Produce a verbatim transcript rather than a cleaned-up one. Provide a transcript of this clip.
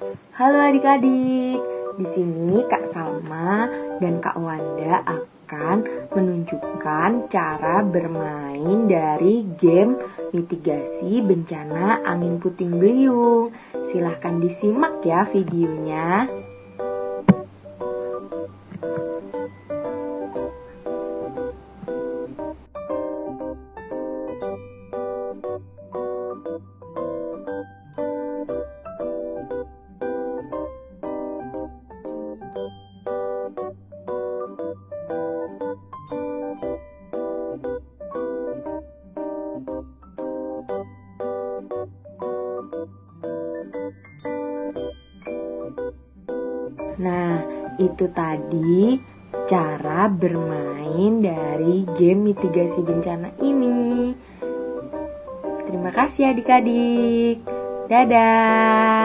Halo adik-adik, di sini Kak Salma dan Kak Wanda akan menunjukkan cara bermain dari game mitigasi bencana angin puting beliung. Silahkan disimak ya videonya. Nah, itu tadi cara bermain dari game mitigasi bencana ini. Terima kasih adik-adik. Dadah.